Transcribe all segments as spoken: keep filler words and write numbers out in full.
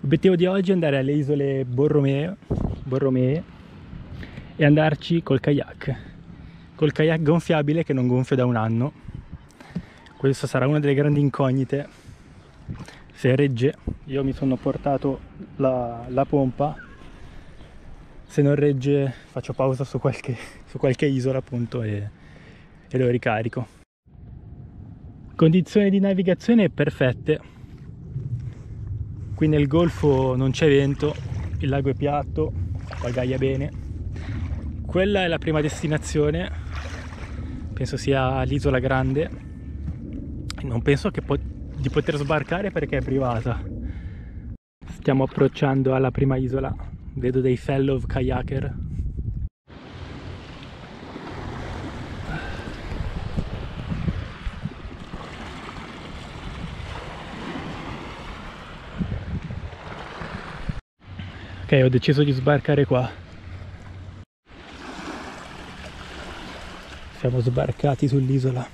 L'obiettivo di oggi è andare alle isole Borromee, Borromee e andarci col kayak. Col kayak gonfiabile che non gonfio da un anno. Questa sarà una delle grandi incognite. Se regge, io mi sono portato la, la pompa. Se non regge faccio pausa su qualche, su qualche isola appunto e, e lo ricarico. Condizioni di navigazione perfette. Qui nel golfo non c'è vento, il lago è piatto, pagaia bene. Quella è la prima destinazione, penso sia l'Isola Grande. Non penso che po- di poter sbarcare perché è privata. Stiamo approcciando alla prima isola, vedo dei fellow kayaker. Ok, ho deciso di sbarcare qua. Siamo sbarcati sull'isola.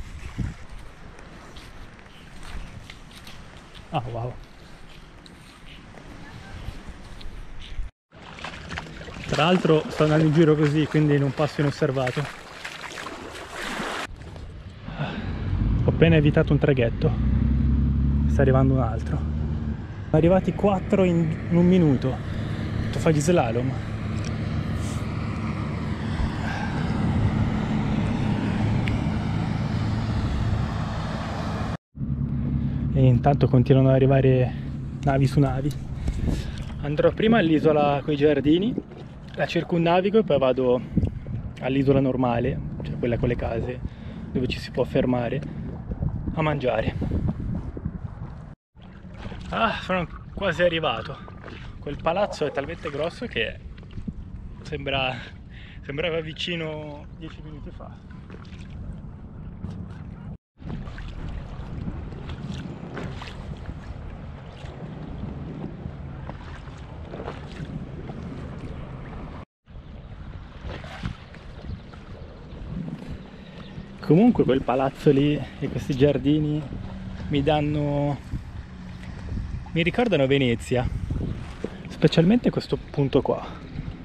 Ah, wow. Tra l'altro sto andando in giro così, quindi non passo inosservato. Ho appena evitato un traghetto. Sta arrivando un altro. Sono arrivati quattro in un minuto. Fa gli slalom. E intanto continuano ad arrivare navi su navi. Andrò prima all'isola coi giardini, la circumnavigo e poi vado all'isola normale, cioè quella con le case dove ci si può fermare a mangiare. Ah, sono quasi arrivato. Quel palazzo è talmente grosso che sembra sembrava vicino dieci minuti fa. Comunque quel palazzo lì e questi giardini mi danno mi ricordano Venezia, specialmente questo punto qua.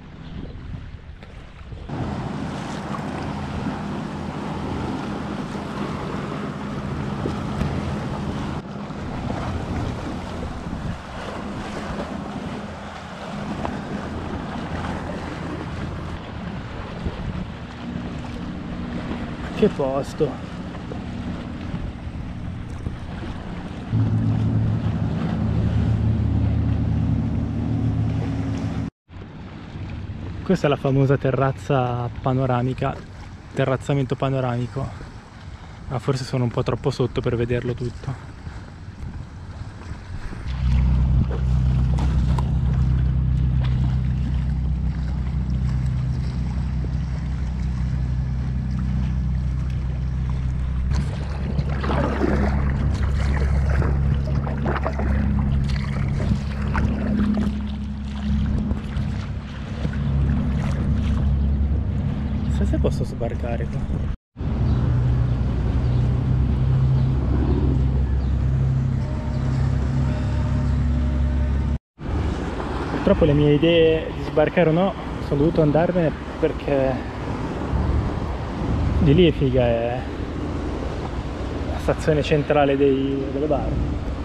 Che posto! Questa è la famosa terrazza panoramica, terrazzamento panoramico, ma forse sono un po' troppo sotto per vederlo tutto. Chissà se posso sbarcare qua. Purtroppo le mie idee di sbarcare o no sono dovuto andarmene perché di lì è figa, è la stazione centrale dei, delle barche.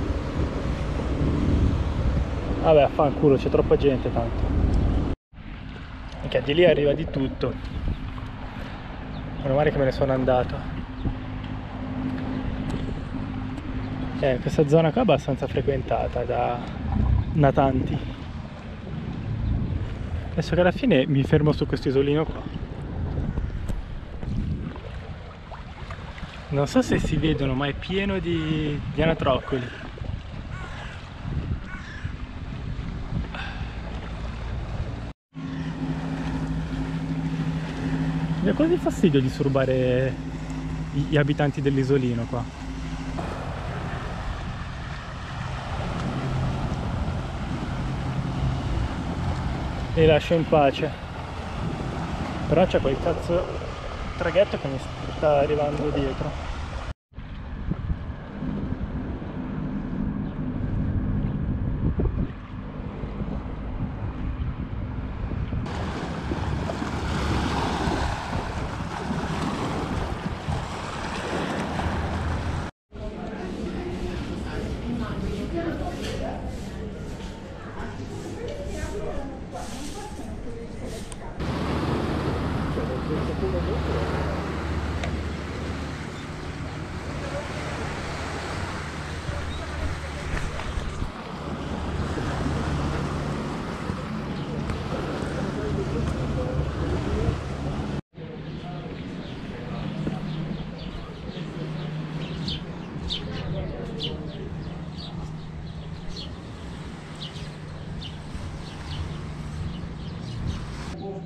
Vabbè, affanculo, c'è troppa gente tanto. Perché di lì arriva di tutto. Meno male che me ne sono andato. Eh, questa zona qua è abbastanza frequentata da natanti. Adesso che alla fine mi fermo su questo isolino qua. Non so se si vedono, ma è pieno di, di anatroccoli. Mi dà quasi fastidio disturbare gli abitanti dell'isolino qua. Li lascio in pace. Però c'è quel cazzo traghetto che mi sta arrivando dietro.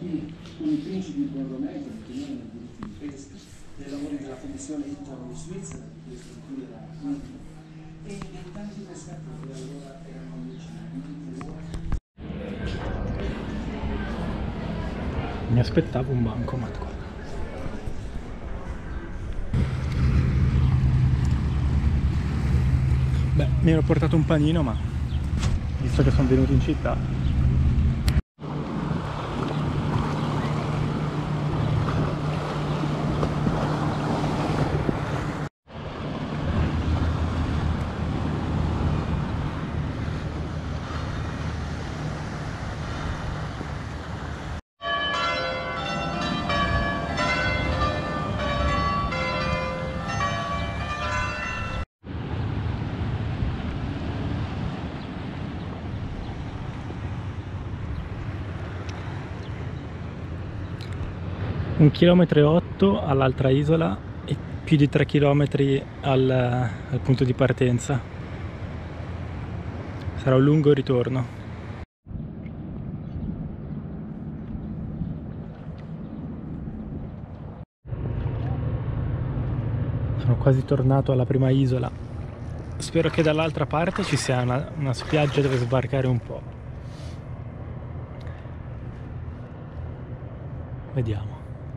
contatti con i principi di Borromeo, che tenevano i diritti di pesca, dei lavori della commissione Italo-Svizzera, di cui struttura era unico, e dei tanti pescatori che allora erano avvicinati. Mi aspettavo un bancomat qua. Beh, mi ero portato un panino, ma visto che sono venuto in città. Un chilometro e otto all'altra isola e più di tre chilometri al, al punto di partenza. Sarà un lungo ritorno. Sono quasi tornato alla prima isola. Spero che dall'altra parte ci sia una, una spiaggia dove sbarcare un po'. Vediamo.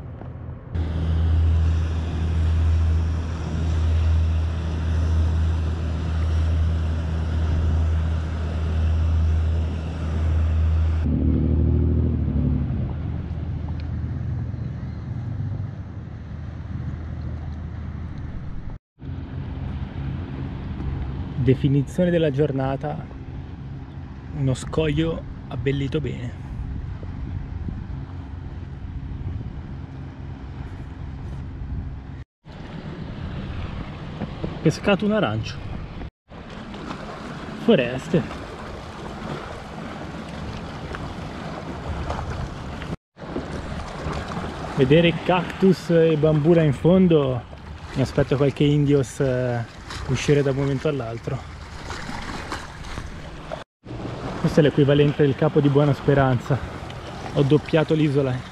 Definizione della giornata: uno scoglio abbellito bene. Pescato un arancio. Foreste. Vedere cactus e bambù là in fondo, mi aspetto qualche indios eh, uscire da un momento all'altro. Questo è l'equivalente del Capo di Buona Speranza. Ho doppiato l'isola.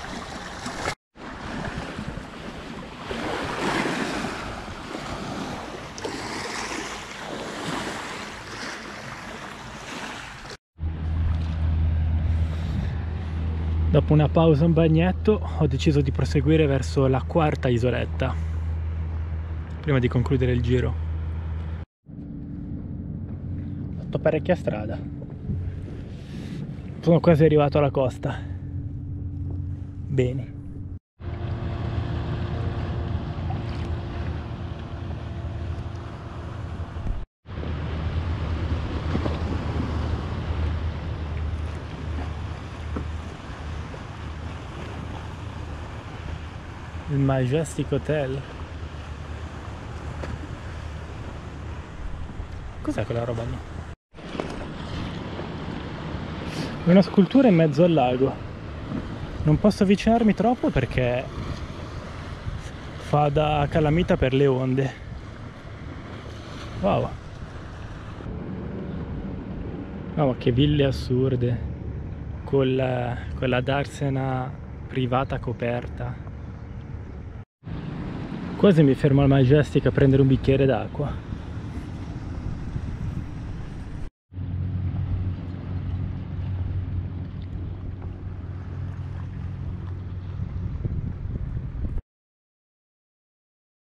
Dopo una pausa un bagnetto ho deciso di proseguire verso la quarta isoletta prima di concludere il giro. Ho fatto parecchia strada, sono quasi arrivato alla costa. Bene. Il Majestic Hotel. Cos'è quella roba lì? È una scultura in mezzo al lago. Non posso avvicinarmi troppo perché fa da calamita per le onde. Wow. No, ma che ville assurde. Con la, con la darsena privata coperta. Quasi mi fermo al Majestic a prendere un bicchiere d'acqua.